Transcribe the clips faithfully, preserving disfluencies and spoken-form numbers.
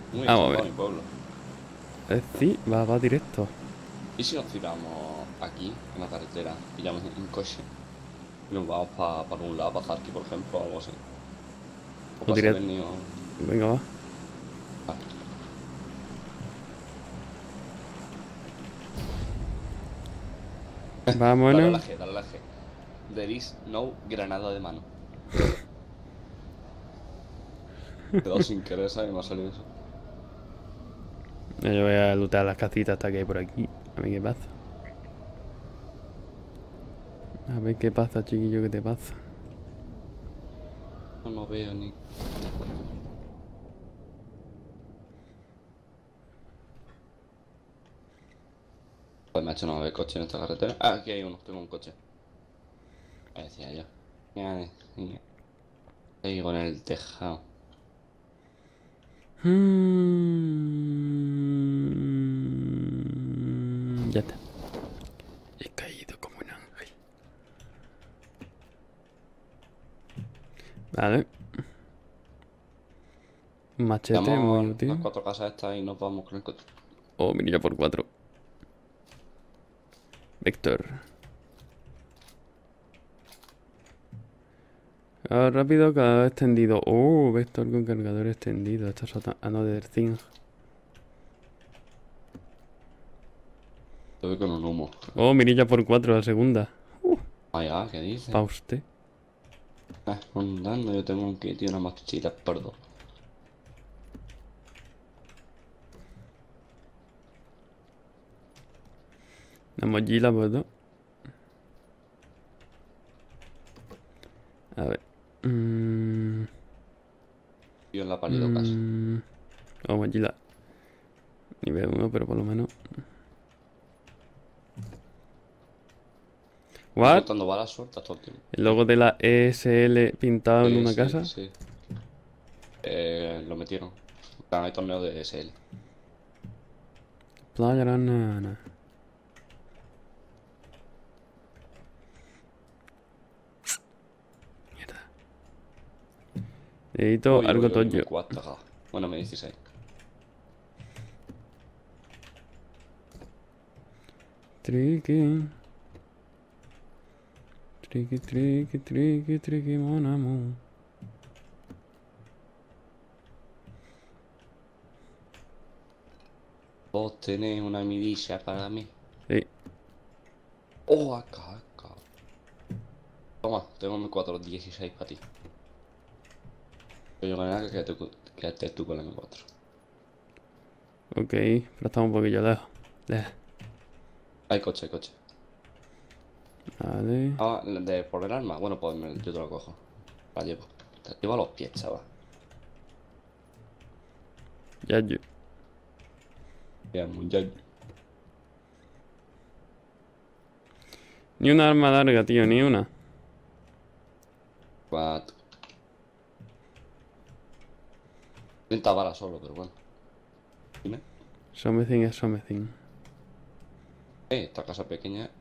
Muy Vamos a estampado ver. mi pueblo. Eh, sí, va, va directo. ¿Y si nos tiramos aquí, en la carretera, pillamos un coche y nos vamos para un lado, para Kharkiv, por ejemplo, o algo así? O O para directo. Severny o... Venga, va. Vale. Dale a la Vámonos. G, dale a la G. There is no granada de mano. Te he dado sin querer, ¿sabes? Me ha salido eso. Yo voy a lootear las casitas hasta que hay por aquí. A ver qué pasa. A ver qué pasa, chiquillo, qué te pasa. No, no veo ni... Pues me ha hecho no ver coche en esta carretera. Ah, aquí hay uno, tengo un coche. Me decía yo. Ya decía. Ahí con el tejado. Mm, ya está. He caído como un ángel. Vale. Machete, muy Llamo las útil. cuatro casas estas y nos vamos con el coche. Oh, mirilla por cuatro. Vector. Ah, rápido, cada vez extendido. Oh, vector con cargador extendido. Esto es otra- another thing. Te voy con un humo. Oh, mirilla por cuatro, la segunda. Ay, ah, ¿qué dices? Pa' usted. Ah, andando, yo tengo un kit y una mochila por dos. La mochila por dos. A ver. Mm, Yo en la pálido casa. mm, oh, mochila. Nivel uno, pero por lo menos. Estoy What? soltando balas sueltas todo el tiempo. El logo de la E S L pintado en Sí, una sí, casa. sí. Eh, lo metieron. En plan, hay torneos de S L. Playa Granana. Mierda. Necesito Uy, algo uy, uy, toyo. M cuatro. Bueno, M dieciséis. Tricky. Tricky, tricky, tricky, tricky, mon amour. Vos tenés una midilla para mí. Sí. Oh, acá, acá. Toma, tengo M cuatro dieciséis para ti. Yo con nada que quédate, cu- quédate tú con la M cuatro. Ok, pero estamos un poquillo lejos. Lejos. Hay coche, hay coche. Vale. Ah, de por el arma. Bueno, pues me- yo te lo cojo. La llevo. Te la llevo a los pies, chaval. Ya yo. Bien, muy ya. Ni una arma larga, tío, ni una. What? treinta balas solo, pero bueno. Dime. Something es something. Eh, esta casa pequeña.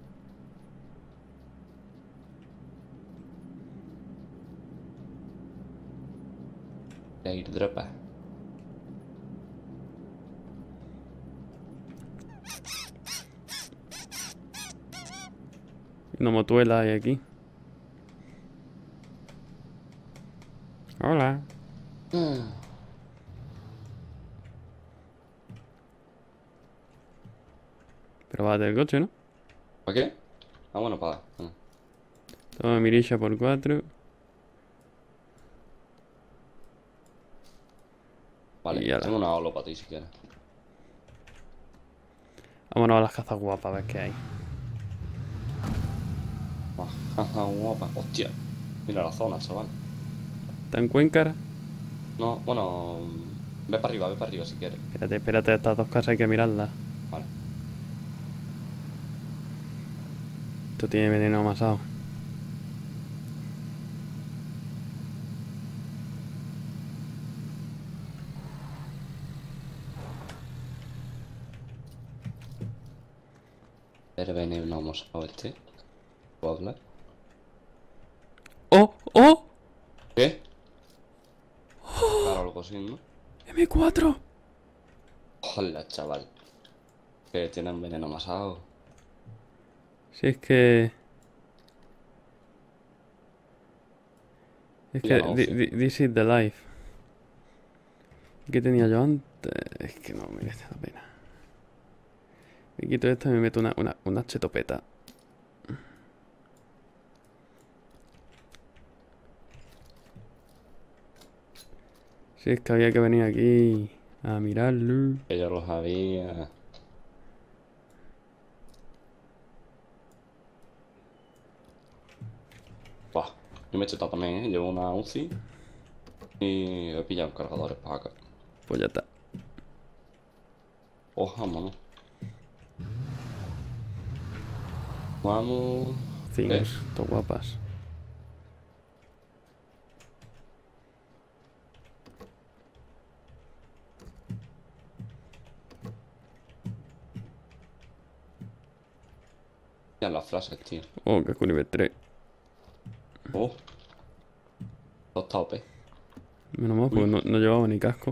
De airdropa. Una motuela hay aquí. Hola. Pero va del coche, ¿no? ¿Para qué? Ah, bueno, para. Bueno, Toma mirilla por cuatro. vale, Y ala. tengo una holo para ti si quieres. Vámonos a las cazas guapas a ver qué hay. Jaja, guapa. Hostia. Mira la zona, chaval. ¿Está en Cuencara? No, bueno. Ve para arriba, ve para arriba si quieres. Espérate, espérate, estas dos casas hay que mirarlas. Vale. Esto tiene veneno amasado. Pero ven, no vamos a este. ¿Puedo hablar? ¡Oh! ¡Oh! ¿Qué? Claro, algo así, ¿no? eme cuatro. Hola, chaval. Que tienen veneno masado. Si es que... Es Y ya que no, thi- sí. thi- this is the life. ¿Qué tenía yo antes? Es que no merece la pena. Me quito esto y me meto una, una, una chetopeta. Si es que había que venir aquí a mirarlo. Que yo lo sabía. Buah, yo me he chetado también, ¿eh? Llevo una UCI y he pillado cargadores para acá. Pues ya está. Oh, vámonos. Vamos. Eh, Things, to guapas. ya las flashes, tío. Oh, que es nivel tres. Oh, dos topes. Menos mal, porque Uy, no, no llevaba ni casco.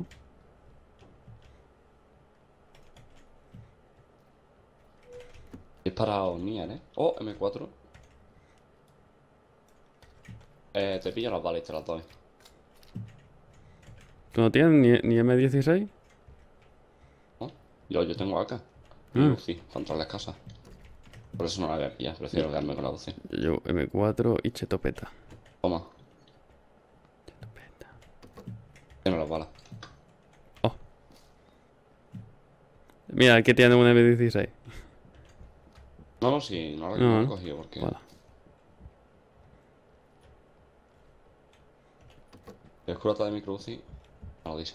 he disparado Nian, ¿eh? Oh, eme cuatro. Eh, te pillo las balas y te las doy. ¿Tú no tienes ni, ni eme dieciséis? ¿No? Yo, yo tengo acá. Y Ah, UCI contra las casas. Por eso no la voy a pillar. Prefiero quedarme con la UCI. yo llevo eme cuatro y chetopeta. Toma, Chetopeta. tiene las balas. Oh. Mira, aquí tiene un eme dieciséis. No, no, sí, no la, No, no la he no. cogido porque. Hola. El curata de micro UCI. No lo dice.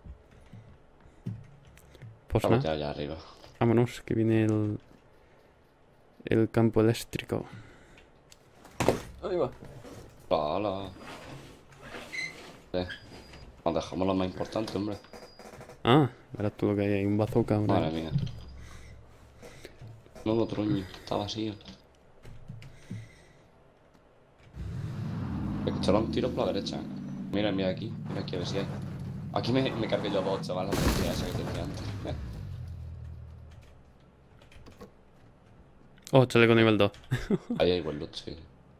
Pues La nada. botella allá arriba. Vámonos, que viene el... El campo eléctrico. Ahí va. Bala. Eh, nos dejamos lo más importante, hombre. Ah, verás tú lo que hay ahí. Un bazooka, una... Madre mía. Nuevo truño, está vacío. Escucharon tiros por la derecha. Mira, mira aquí, mira aquí a ver si hay. Aquí me, me cargué yo dos, chaval, la partida esa que te decía antes. Oh, chaleco nivel dos. Ahí hay buen loot, sí.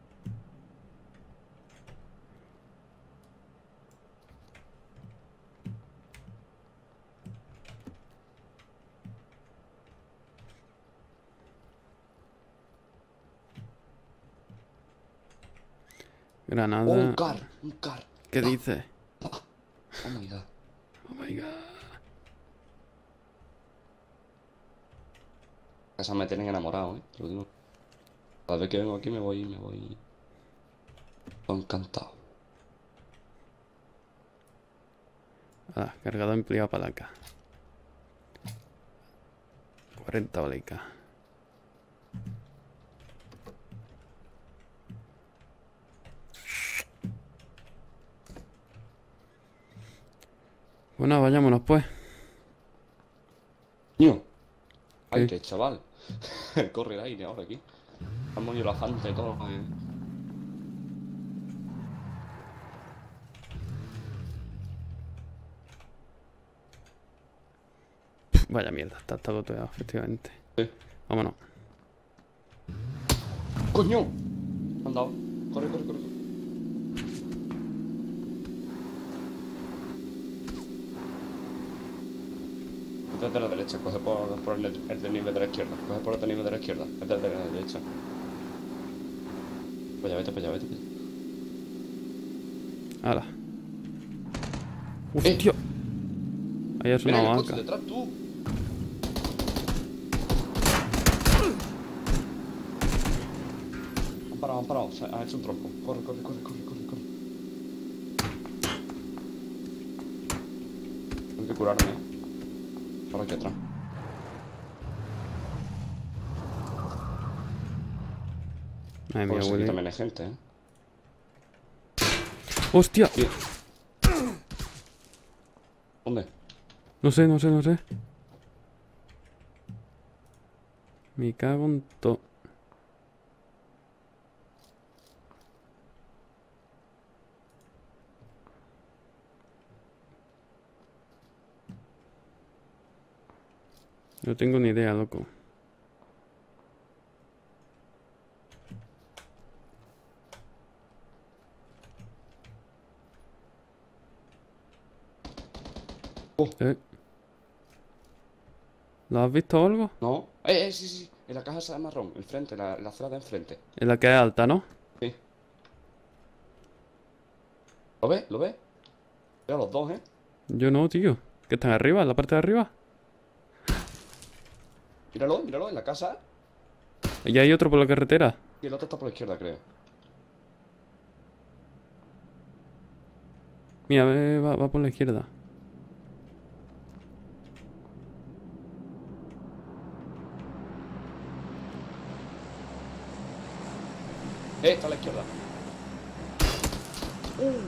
Oh, un Granada. car, un car. ¿Qué Da, dice? da. Oh my god. Oh my god. Esas me tienen enamorado, eh. Te lo digo. Cada vez que vengo aquí me voy, me voy. Estoy encantado. Ah, cargador empleado palanca. cuarenta balicas. Bueno, vayámonos pues. ¡Niño! ¡Ay, ¿Qué? qué chaval! Corre el aire ahora aquí. Estamos yo la fanta y todo, eh. Vaya mierda, está, está boteado, efectivamente. Sí. Vámonos. ¡Coño! Me han dado. Corre, corre, corre. corre. Vete de la derecha, coge por, por el, el desnivel de la izquierda. Coge por el desnivel de la izquierda. Vete de la derecha. Vaya, vete, vaya, vete. vete. ¡Hala! ¡Hostia! Ahí es Mira una el coche vaca. detrás, tú. Han parado, han parado. Se han hecho un tronco. Corre, corre, corre, corre, corre, corre. Tengo que curarme. Ahora aquí atrás. Madre mía, Porque aquí huele. también hay gente, eh. ¡Hostia! Tío. ¿Dónde? No sé, no sé, no sé. Me cago en todo. No tengo ni idea, loco. Oh, Eh. ¿Lo has visto o algo? no. Eh, eh, sí, sí. En la caja esa de marrón. Enfrente, la, la acera de enfrente. En la que es alta, ¿no? Sí. ¿Lo ves? ¿Lo ves? Veo los dos, ¿eh? Yo no, tío. ¿Que están arriba? ¿En la parte de arriba? Míralo, míralo, en la casa. Y hay otro por la carretera. Y el otro está por la izquierda, creo. Mira, ve, va, va por la izquierda. Eh, está a la izquierda. Uh.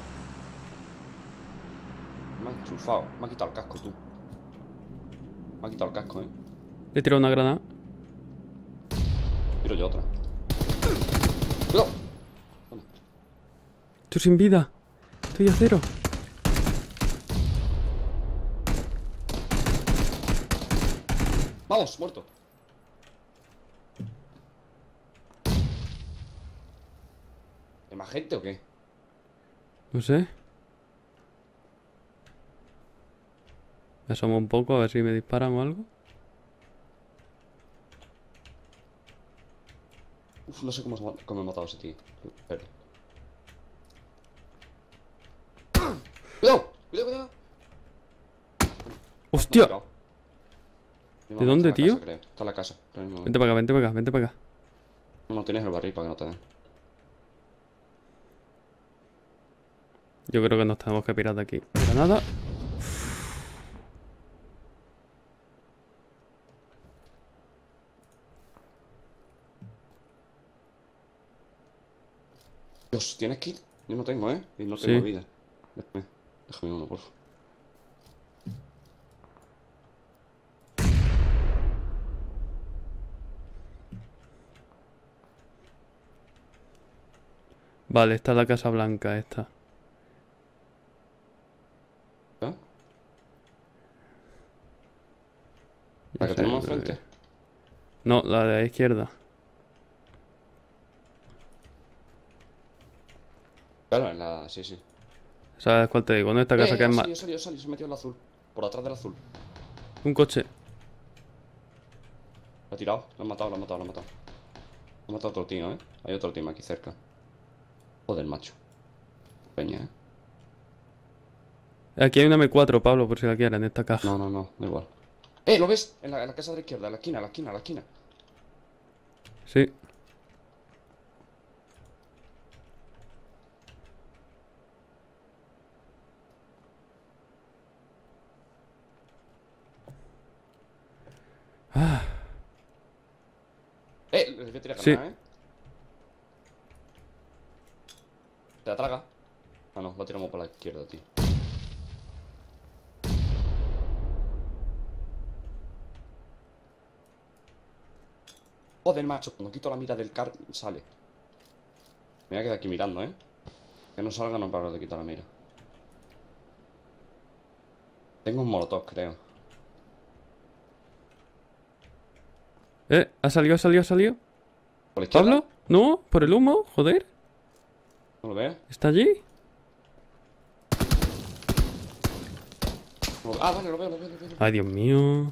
Me ha enchufado. Me ha quitado el casco, tú. Me ha quitado el casco, ¿eh? Le he tirado una granada. Tiro yo otra. ¡Cuidado! Toma. Estoy sin vida. Estoy a cero. ¡Vamos! ¡Muerto! ¿Hay más gente o qué? No sé. Me asomo un poco a ver si me disparan o algo. Uf, no sé cómo, se ma- cómo he matado a ese tío. Espera. ¡Cuidado! ¡Cuidado, cuidado! Me ha ¡Hostia! tirado. Mi ¿De mamá dónde, está en la tío? casa, creo. Está en la casa. Ahora mismo. Vente para acá, vente para acá, vente para acá. No tienes el barril para que no te den. Yo creo que nos tenemos que pirar de aquí. Granada. Dios, ¿tienes kit? Yo no tengo, ¿eh? Y no Sí. tengo vida. Déjame, déjame uno, por favor. Vale, está la Casa Blanca esta. ¿Ya? Ya ¿La que sé, tenemos creo enfrente? que- No, la de la izquierda. Claro, en la... Sí, sí. ¿Sabes cuál te digo? ¿No? Esta casa Eh, que eh, es ha más... salido, ha salido, ha salido. Se ha metido el azul. Por atrás del azul. Un coche. Lo ha tirado. Lo han matado, lo han matado, lo han matado. Lo han matado a otro tío, ¿eh? Hay otro tío aquí cerca. Joder, macho. Peña, ¿eh? Aquí hay una M cuatro, Pablo, por si la quieres, en esta caja. No, no, no. Da igual. ¡Eh! ¿Lo ves? En la, en la casa de la izquierda. En la esquina, en la esquina, en la esquina. Sí. Ah, ¡Eh! Le voy a tirar sí. granada, ¿eh? Se la traga. Ah, no. Lo tiramos por la izquierda, tío. Joder, macho. Cuando quito la mira del car, sale. Me voy a quedar aquí mirando, ¿eh? Que no salga, no paro de quitar la mira. Tengo un molotov, creo. Eh, ha salido, ha salido, ha salido. ¿Por la izquierda? ¿Pablo? ¿No? ¿Por el humo? Joder. ¿No lo veo? ¿Está allí? No lo- Ah, vale, lo veo, lo veo, lo veo. lo veo. Ay, Dios mío.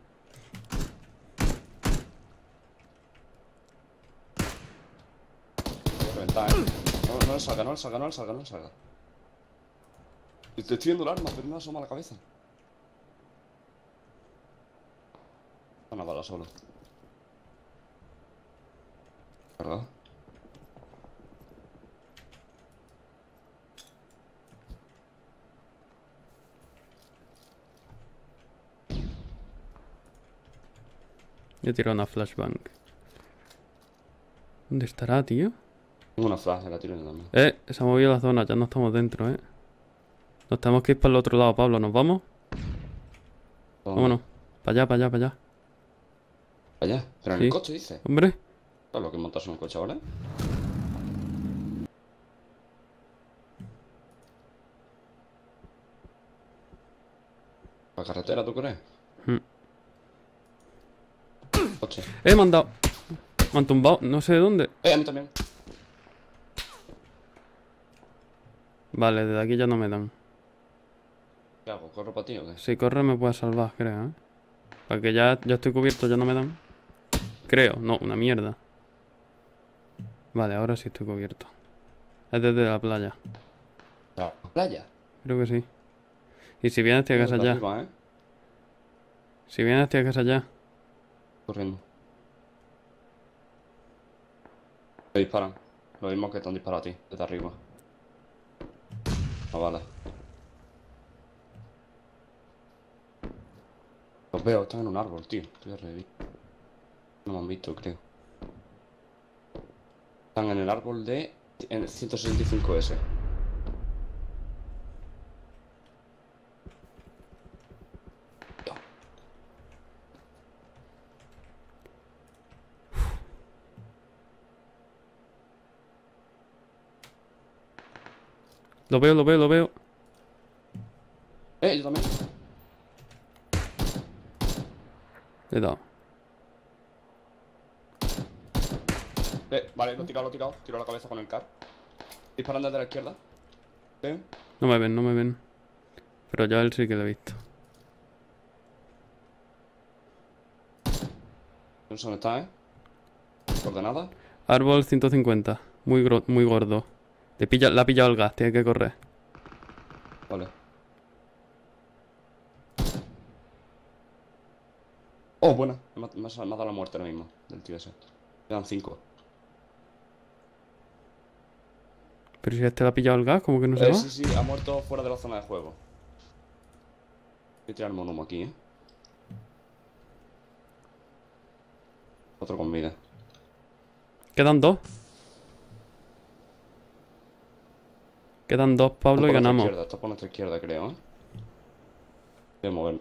Voy a reventar, ¿eh? No, no le salga, no le salga, no le salga, no le salga. Te estoy viendo el arma, pero no me asoma la cabeza. Una bala solo. ¿Verdad? He tirado una flashbang. ¿Dónde estará, tío? Tengo una flash, la tiro yo también. Eh, se ha movido la zona, ya no estamos dentro, eh. Nos tenemos que ir para el otro lado, Pablo. ¿Nos vamos? ¿Dónde? Vámonos. Para allá, para allá, para allá. Allá. Pero en Sí. el coche, dice. Hombre. Claro, lo que montas en un coche ahora. ¿La carretera, tú crees? Hmm. coche. Eh, me han dado. Me han tumbado, no sé de dónde. Eh, a mí también. Vale, desde aquí ya no me dan. ¿Qué hago? ¿Corro para ti o qué? Si corre me puede salvar, creo, ¿eh? Porque ya, ya estoy cubierto, ya no me dan. Creo, no, una mierda. Vale, ahora sí estoy cubierto. Es desde la playa. ¿La playa? Creo que sí. Y si vienes, estoy a casa Desde ya. arriba, ¿eh? Si vienes, estoy a casa ya. Corriendo. Te disparan. Lo mismo que te han disparado a ti, desde arriba. Ah, vale. Los veo, están en un árbol, tío. Estoy a reír. No me han visto, creo. Están en el árbol de en ciento sesenta y cinco ese. Lo veo, lo veo, lo veo. Eh, yo también. Le he dado. Eh, vale, lo he tirado, lo he tirado. Tiro la cabeza con el car. Disparan desde la izquierda. ¿Eh? No me ven, no me ven. Pero ya él sí que lo he visto. No sé dónde está, ¿eh? Coordenada. Árbol ciento cincuenta. Muy, gro- muy gordo. Le, pilla, le ha pillado el gas, tiene que correr. Vale. Oh, buena. Me ha, me ha- me ha dado la muerte ahora mismo del tío ese. Quedan cinco. Pero si este le ha pillado el gas, ¿cómo que no se Eh, va? sí, sí, ha muerto fuera de la zona de juego. Voy a tirar el monomo aquí, ¿eh? Otro con vida. Quedan dos. Quedan dos, Está Pablo, por y nuestra ganamos. izquierda, está por nuestra izquierda, creo, ¿eh? Voy a moverme.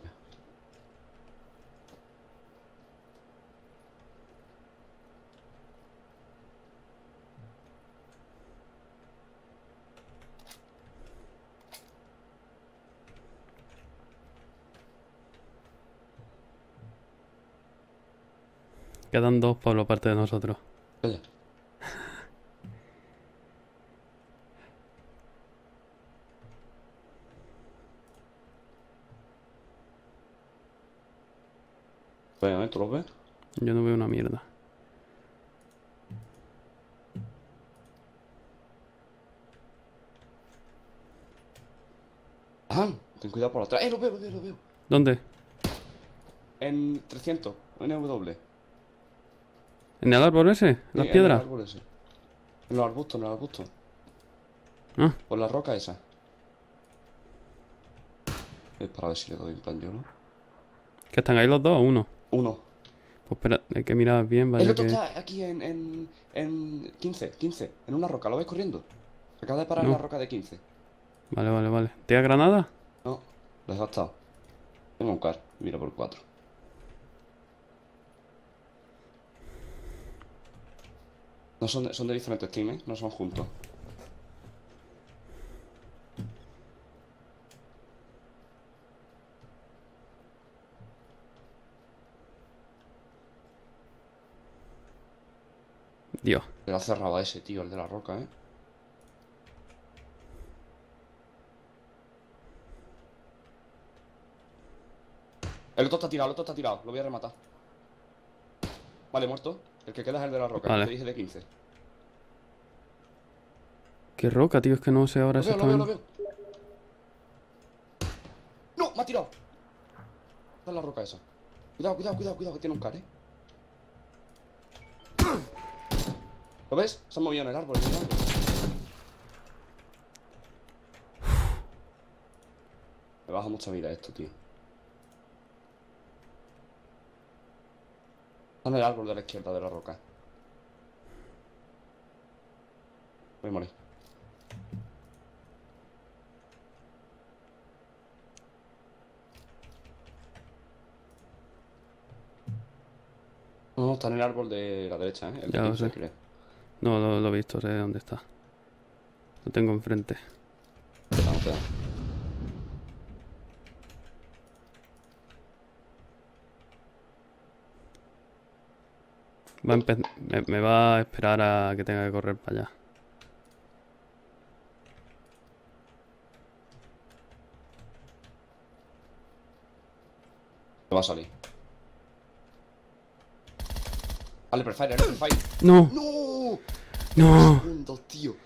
Quedan dos, Pablo, aparte de nosotros. Oye. Vaya, ¿eh? ¿Tú lo ves? Yo no veo una mierda. Ah, ten cuidado por atrás. ¡Eh, lo veo, lo veo, lo veo! ¿Dónde? En trescientos, en W. ¿En el árbol ese? ¿En Sí, las en piedras? el árbol ese. En los arbustos, en los arbustos. Ah, Por la roca esa. Es para ver si le doy en plan yo, ¿no? ¿que están ahí los dos o uno? Uno. Pues espera, hay que mirar bien, El vaya otro que... está aquí en, en, en quince, quince. En una roca, ¿lo ves corriendo? Se acaba de parar en la No. roca de quince. Vale, vale, vale. ¿Tienes granada? No, lo he gastado. Tengo un car, mira por cuatro. No son de, son de diferentes teams, ¿eh? No son juntos. Dios. Le ha cerrado a ese tío, el de la roca, ¿eh? El otro está tirado, el otro está tirado. Lo voy a rematar. Vale, muerto. El que queda es el de la roca, Vale. que te dije de quince. Qué roca, tío, es que no sé ahora Lo veo, lo veo, lo exactamente. veo. ¡No! ¡Me ha tirado! Está en la roca esa. Cuidado, cuidado, cuidado, cuidado, que tiene un car, ¿eh? ¿Lo ves? Se han movido en el árbol, en el árbol. Me baja mucha vida esto, tío. Está en el árbol de la izquierda de la roca. Voy a morir. No, no, está en el árbol de la derecha, ¿eh? El de Ya lo quince, sé. creo. No, lo, lo he visto, sé dónde está. Lo tengo enfrente. Te da, te da. Va a empe- me, me va a esperar a que tenga que correr para allá. Me va a salir. Vale, prefire, vale, prefire. ¡No! ¡No! ¡No! Segundos, tío.